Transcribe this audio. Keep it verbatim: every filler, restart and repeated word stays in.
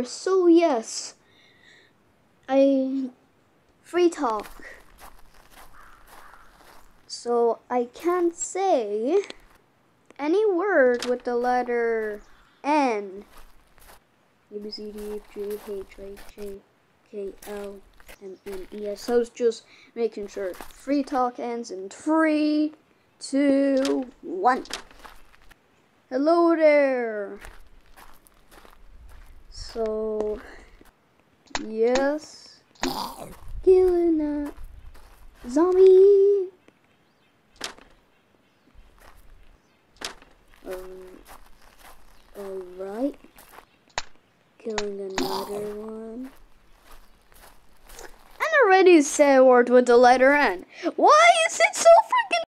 So yes, I free talk. So I can't say any word with the letter N. A, B, C, D, F, G, H, I, J, K, L, M, N, E, S. So it's just making sure. Free talk ends in three, two, one. Hello there. So, yes. Killing a zombie. Um, alright. Killing another one. And already said a word with the letter N. Why